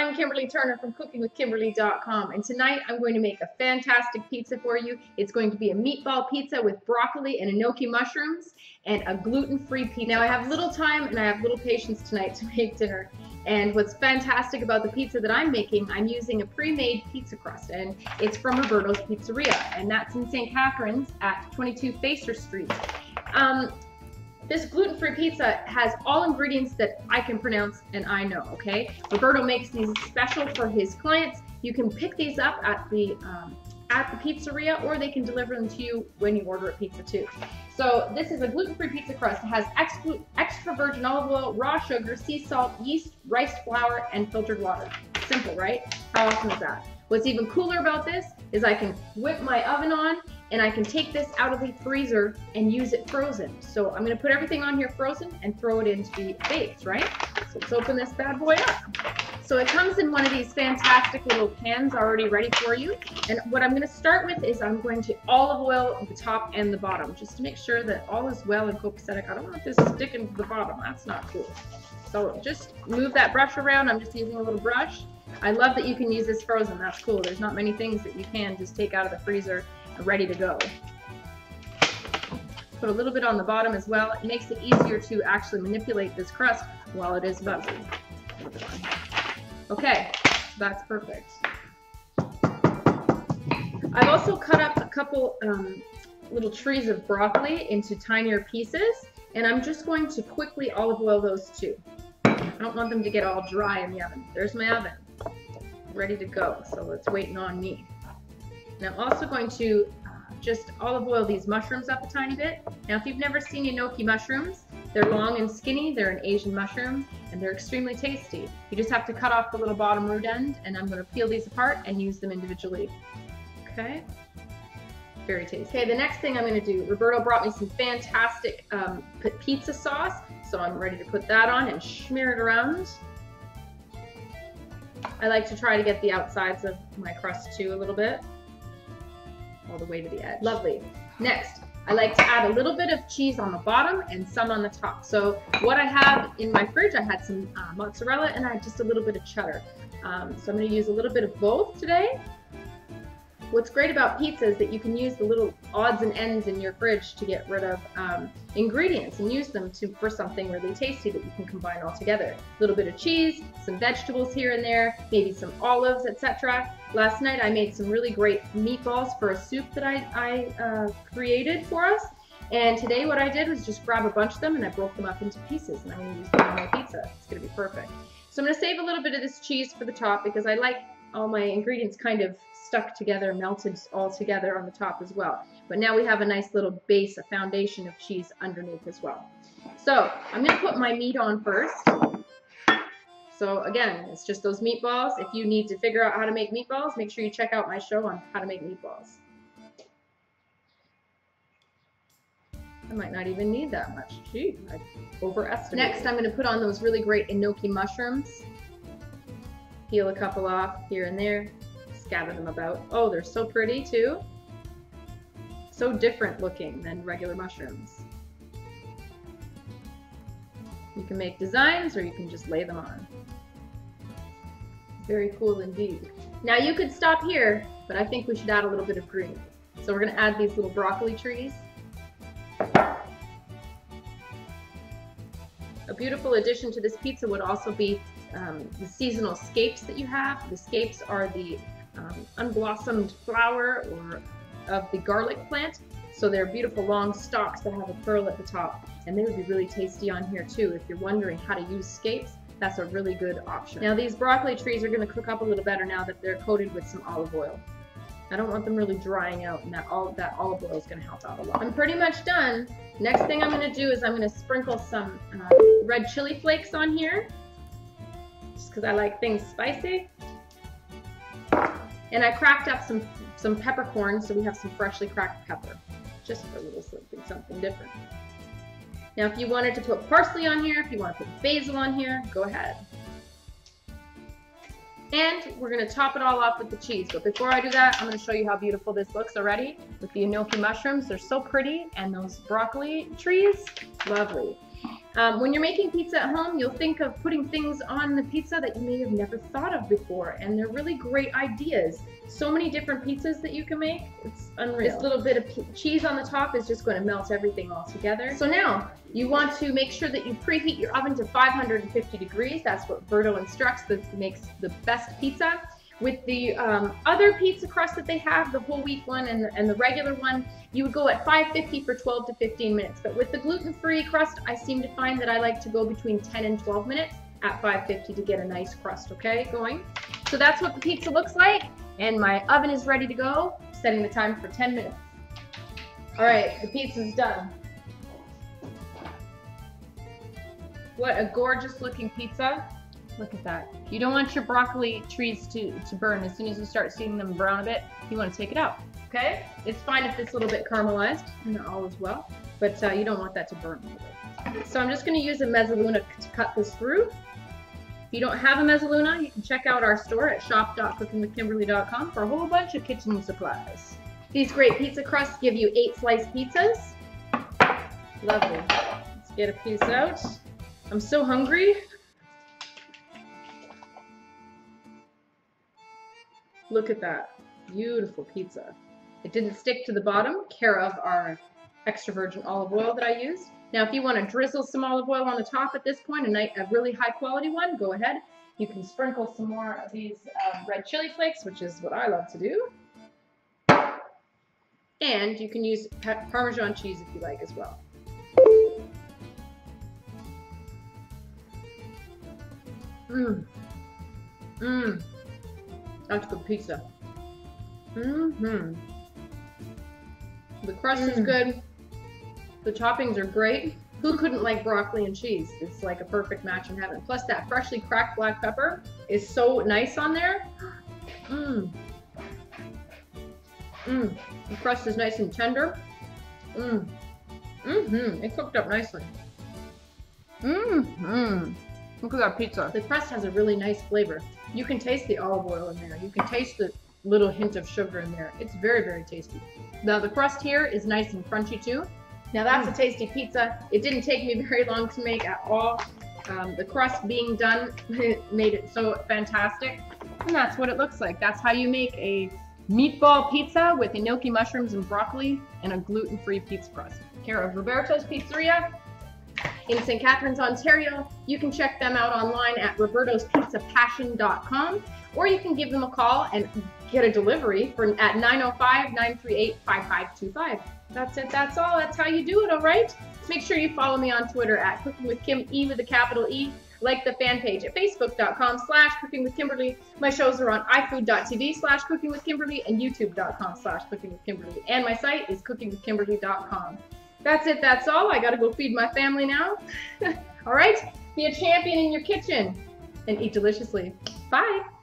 I'm Kimberly Turner from cookingwithkimberly.com, and tonight I'm going to make a fantastic pizza for you. It's going to be a meatball pizza with broccoli and enoki mushrooms and a gluten-free pizza. Now I have little time and I have little patience tonight to make dinner, and what's fantastic about the pizza that I'm making, I'm using a pre-made pizza crust, and it's from Roberto's Pizzeria, and that's in St. Catharines at 22 Facer Street. This gluten-free pizza has all ingredients that I can pronounce and I know, okay? Roberto makes these special for his clients. You can pick these up at the pizzeria, or they can deliver them to you when you order a pizza too. So this is a gluten-free pizza crust. It has extra virgin olive oil, raw sugar, sea salt, yeast, rice flour, and filtered water. Simple, right? How awesome is that? What's even cooler about this is I can whip my oven on and I can take this out of the freezer and use it frozen. So I'm gonna put everything on here frozen and throw it in to be baked, right? So let's open this bad boy up. So it comes in one of these fantastic little pans already ready for you. And what I'm gonna start with is I'm going to olive oil the top and the bottom, just to make sure that all is well and copacetic. I don't want this sticking to the bottom, that's not cool. So just move that brush around. I'm just using a little brush. I love that you can use this frozen, that's cool. There's not many things that you can just take out of the freezer ready to go. Put a little bit on the bottom as well. It makes it easier to actually manipulate this crust while it is bubbling. Okay, that's perfect. I've also cut up a couple little trees of broccoli into tinier pieces, and I'm just going to quickly olive oil those too. I don't want them to get all dry in the oven. There's my oven, ready to go, so it's waiting on me. And I'm also going to just olive oil these mushrooms up a tiny bit. Now if you've never seen enoki mushrooms, they're long and skinny, they're an Asian mushroom, and they're extremely tasty. You just have to cut off the little bottom root end, and I'm going to peel these apart and use them individually. Okay? Very tasty. Okay, the next thing I'm going to do, Roberto brought me some fantastic pizza sauce, so I'm ready to put that on and smear it around. I like to try to get the outsides of my crust too a little bit, all the way to the edge. Lovely. Next, I like to add a little bit of cheese on the bottom and some on the top. So what I have in my fridge, I had some mozzarella and I had just a little bit of cheddar. So I'm going to use a little bit of both today. What's great about pizza is that you can use the little odds and ends in your fridge to get rid of ingredients and use them for something really tasty that you can combine all together. A little bit of cheese, some vegetables here and there, maybe some olives, etc. Last night I made some really great meatballs for a soup that I created for us. And today what I did was just grab a bunch of them and I broke them up into pieces, and I'm going to use them on my pizza. It's going to be perfect. So I'm going to save a little bit of this cheese for the top because I like all my ingredients kind of stuck together, melted all together on the top as well. But now we have a nice little base, a foundation of cheese underneath as well. So I'm going to put my meat on first. So again, it's just those meatballs. If you need to figure out how to make meatballs, make sure you check out my show on how to make meatballs. I might not even need that much. Gee, I overestimated. Next, I'm going to put on those really great enoki mushrooms. Peel a couple off here and there. Scatter them about. Oh, they're so pretty too. So different looking than regular mushrooms. You can make designs or you can just lay them on. Very cool indeed. Now you could stop here, but I think we should add a little bit of green. So we're going to add these little broccoli trees. A beautiful addition to this pizza would also be the seasonal scapes that you have. The scapes are the unblossomed flower of the garlic plant. So they're beautiful long stalks that have a pearl at the top, and they would be really tasty on here too. If you're wondering how to use scapes, that's a really good option. Now these broccoli trees are going to cook up a little better now that they're coated with some olive oil. I don't want them really drying out, and that olive oil is going to help out a lot. I'm pretty much done. Next thing I'm going to do is I'm going to sprinkle some red chili flakes on here, just because I like things spicy. And I cracked up some peppercorn, so we have some freshly cracked pepper, just for a little something different. Now if you wanted to put parsley on here, if you want to put basil on here, go ahead. And we're going to top it all off with the cheese. But before I do that, I'm going to show you how beautiful this looks already with the enoki mushrooms. They're so pretty, and those broccoli trees, lovely. When you're making pizza at home, you'll think of putting things on the pizza that you may have never thought of before, and they're really great ideas. So many different pizzas that you can make, it's unreal. This little bit of cheese on the top is just going to melt everything all together. So now, you want to make sure that you preheat your oven to 550 degrees. That's what Roberto instructs, that makes the best pizza. With the other pizza crust that they have, the whole wheat one and the regular one, you would go at 550 for 12 to 15 minutes. But with the gluten-free crust, I seem to find that I like to go between 10 and 12 minutes at 550 to get a nice crust, okay, going. So that's what the pizza looks like, and my oven is ready to go, setting the time for 10 minutes. All right, the pizza's done. What a gorgeous looking pizza. Look at that. You don't want your broccoli trees to burn. As soon as you start seeing them brown a bit, you want to take it out, okay? It's fine if it's a little bit caramelized, and all is well, but you don't want that to burn a little bit. So I'm just going to use a mezzaluna to cut this through. If you don't have a mezzaluna, you can check out our store at shop.cookingwithkimberly.com for a whole bunch of kitchen supplies. These great pizza crusts give you 8 sliced pizzas. Lovely. Let's get a piece out. I'm so hungry. Look at that. Beautiful pizza. It didn't stick to the bottom, care of our extra virgin olive oil that I used. Now, if you want to drizzle some olive oil on the top at this point, a really high quality one, go ahead. You can sprinkle some more of these red chili flakes, which is what I love to do. And you can use Parmesan cheese if you like as well. Mmm. Mmm. That's good pizza. Mm-hmm. The crust is good. The toppings are great. Who couldn't like broccoli and cheese? It's like a perfect match in heaven. Plus that freshly cracked black pepper is so nice on there. Mmm. Mmm. The crust is nice and tender. Mmm. Mm-hmm. It cooked up nicely. Mmm. Look at that pizza. The crust has a really nice flavor. You can taste the olive oil in there. You can taste the little hint of sugar in there. It's very, very tasty. Now the crust here is nice and crunchy too. Now that's a tasty pizza. It didn't take me very long to make at all. The crust being done made it so fantastic. And that's what it looks like. That's how you make a meatball pizza with enoki mushrooms and broccoli and a gluten-free pizza crust. Care of Roberto's Pizzeria in St. Catharines, Ontario. You can check them out online at robertospizzapassion.com, or you can give them a call and get a delivery at 905-938-5525. That's it, that's all. That's how you do it, all right? Make sure you follow me on Twitter at cookingwithkim, E with a capital E. Like the fan page at facebook.com/cookingwithkimberly. My shows are on ifood.tv/cookingwithkimberly and youtube.com/cookingwithkimberly. And my site is cookingwithkimberly.com. That's it, that's all. I gotta go feed my family now. All right, be a champion in your kitchen and eat deliciously. Bye.